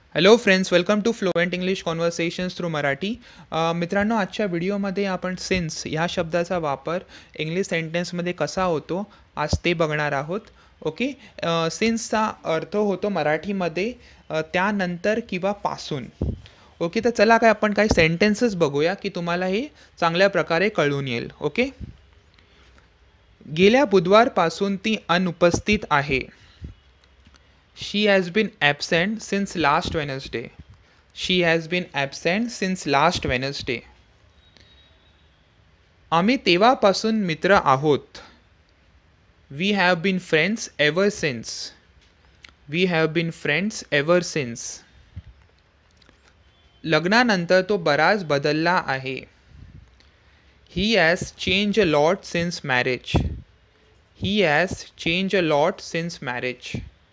Hello friends, welcome to fluent English conversations through Marathi. मित्रांनो, आजच्या व्हिडिओमध्ये आपण सिन्स ह्या शब्दाचा वापर इंग्लिश सेंटेन्समध्ये कसा होतो आज ते बघणार आहोत. ओके. सिन्सचा अर्थ होतो मराठीमध्ये त्यानंतर किंवा पासून. ओके, तर चला काय आपण काही सेंटेन्सेस बघूया की तुम्हाला हे चांगल्या प्रकारे कळून येईल. ओके. गेल्या बुधवारपासून ती अनुपस्थित आहे. She has been absent since last Wednesday. She has been absent since last Wednesday. आम्ही तेव्हापासून मित्र आहोत. We have been friends ever since. We have been friends ever since. लग्नानंतर तो बराच बदलला आहे. He has changed a lot since marriage. He has changed a lot since marriage.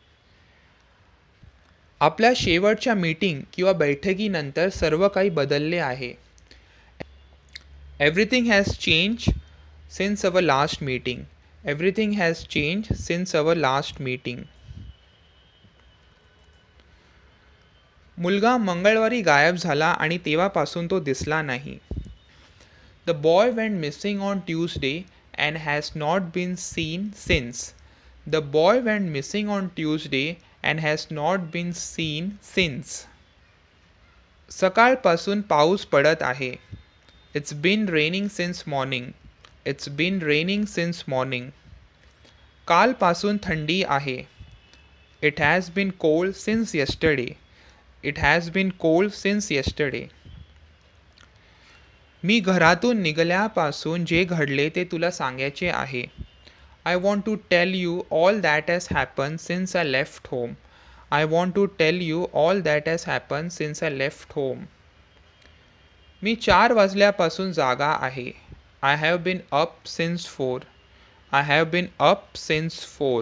आपल्या शेवटच्या मीटिंग किंवा बैठकीनंतर सर्व काही बदलले आहे. Everything has changed since our last meeting. Everything has changed since our last meeting. मुलगा मंगळवारी गायब झाला आणि तेव्हापासून तो दिसला नाही. The boy went missing on Tuesday and has not been seen since. The boy went missing on Tuesday and has not been seen since. सकाळपासून पाऊस पडत आहे. It's been raining since morning. It's been raining since morning. कालपासून थंडी आहे. It has been cold since yesterday. It has been cold since yesterday. मी घरातून निघाल्यापासून जे घडले ते तुला सांगायचे आहे. I want to tell you all that has happened since I left home. I want to tell you all that has happened since I left home. मी 4 वाजल्यापासून जागा आहे. I have been up since 4. I have been up since 4.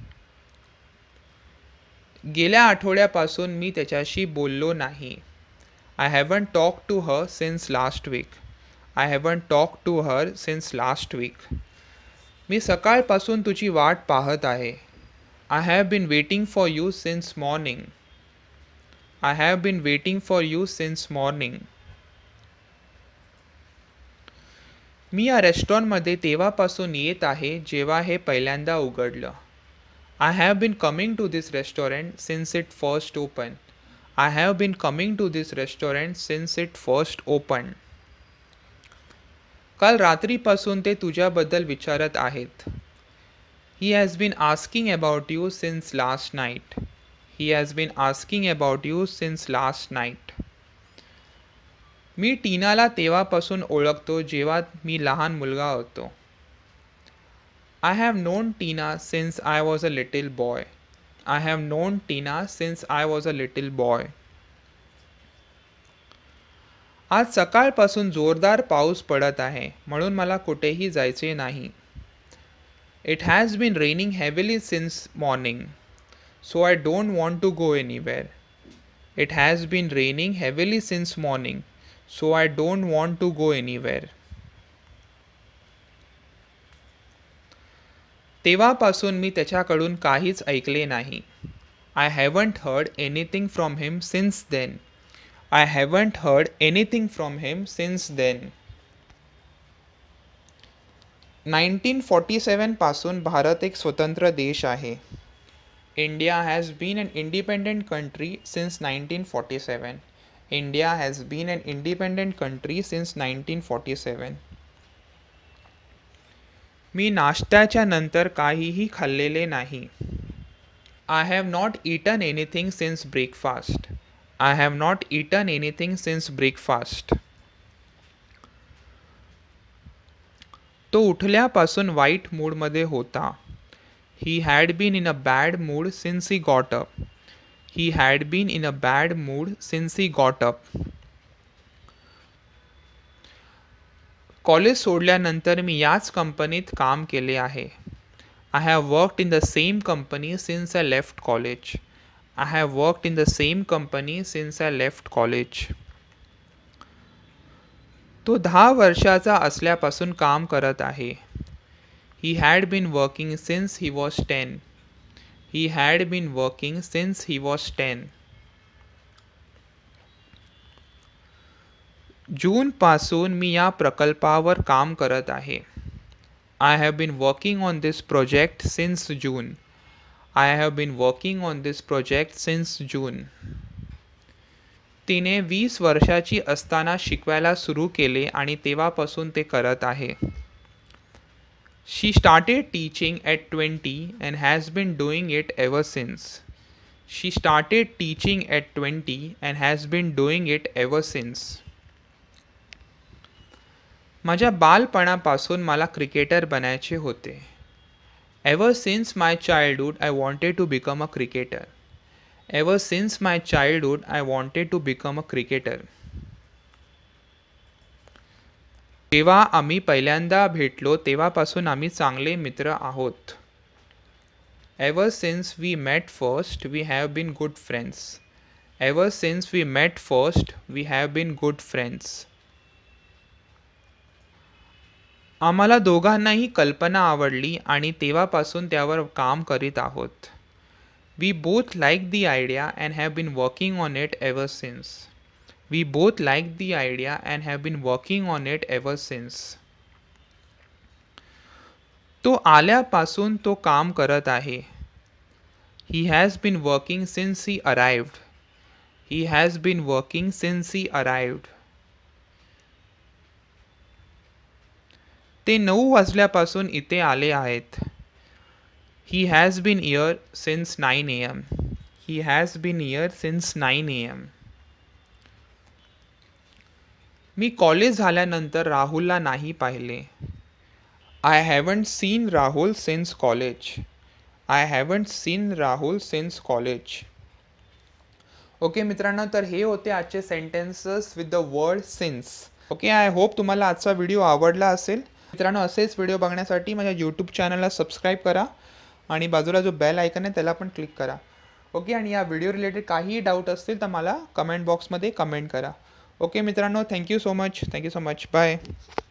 गेल्या आठवड्यापासून मी त्याच्याशी बोललो नाही. I haven't talked to her since last week. I haven't talked to her since last week. मी सकाळपासून तुझी वाट पाहत आहे. I have been waiting for you since morning. I have been waiting for you since morning. मी या रेस्टॉरंटमध्ये तेव्हापासून येत आहे जेव्हा हे पहिल्यांदा उघडलं. I have been coming to this restaurant since it first opened. I have been coming to this restaurant since it first opened. काल रात्रीपासून ते तुझ्याबद्दल विचारत आहेत. He has been asking about you since last night. He has been asking about you since last night. मी टीनाला तेव्हापासून ओळखतो जेव्हा मी लहान मुलगा होतो. I have known Tina since I was a little boy. I have known Tina since I was a little boy. आज सकाळपासून जोरदार पाऊस पडत आहे म्हणून मला कुठेही जायचे नाही. It has been raining heavily since morning, so I don't want to go anywhere. It has been raining heavily since morning, so I don't want to go anywhere. तेव्हापासून मी त्याच्याकडून काहीच ऐकले नाही. I haven't heard anything from him since then. I haven't heard anything from him since then. 1947 पासून भारत एक स्वतंत्र देश आहे. India has been an independent country since 1947. India has been an independent country since 1947. मी नाश्त्याच्या नंतर काहीही खाल्लेले नाही. I have not eaten anything since breakfast. I have not eaten anything since breakfast. तो उठल्यापासून वाईट मूडमध्ये होता. He had been in a bad mood since he got up. He had been in a bad mood since he got up. College सोडल्यानंतर मी याच कंपनीत काम केले आहे. I have worked in the same company since I left college. I have worked in the same company since I left college. तो 10 वर्षाचा असल्यापासून काम करत आहे. He had been working since he was 10. He had been working since he was 10. जूनपासून मी या प्रकल्पावर काम करत आहे. I have been working on this project since June. I have been working on this project since June. तिने 20 वर्षाची असताना शिकवायला सुरू केले आणि तेव्हापासून ते करत आहे. She started teaching at 20 and has been doing it ever since. She started teaching at 20 and has been doing it ever since. माझ्या बालपणापासून मला क्रिकेटर बनायचे होते. Ever since my childhood I wanted to become a cricketer. Ever since my childhood I wanted to become a cricketer. जेव्हा आम्ही पहिल्यांदा भेटलो तेव्हापासून आम्ही चांगले मित्र आहोत. Ever since we met first we have been good friends. Ever since we met first we have been good friends. आम्हाला दोघांनाही कल्पना आवडली आणि तेव्हापासून त्यावर काम करीत आहोत. We both liked the idea and have been working on it ever since. We both liked the idea and have been working on it ever since. तो आल्यापासून तो काम करत आहे. He has been working since he arrived. He has been working since he arrived. ते 9 वाजल्यापासून इथे आले आहेत. He has been here since 9 a.m. He has been here since 9 a.m. मी कॉलेज झाल्यानंतर राहुलला नाही पाहिले. I haven't seen Rahul since college. I haven't seen Rahul since college. Okay मित्रांनो, तर हे होते आजचे sentences with the word since. Okay, I hope तुम्हाला आजचा व्हिडिओ आवडला असेल. मित्रांनो, असेच व्हिडिओ बघण्यासाठी माझ्या यूट्यूब चॅनलला सबस्क्राईब करा आणि बाजूला जो बेल आयकन आहे त्याला पण क्लिक करा. ओके, आणि या व्हिडिओ रिलेटेड काहीही डाऊट असतील तर मला कमेंट बॉक्समध्ये कमेंट करा. ओके मित्रांनो, थँक्यू सो मच. बाय.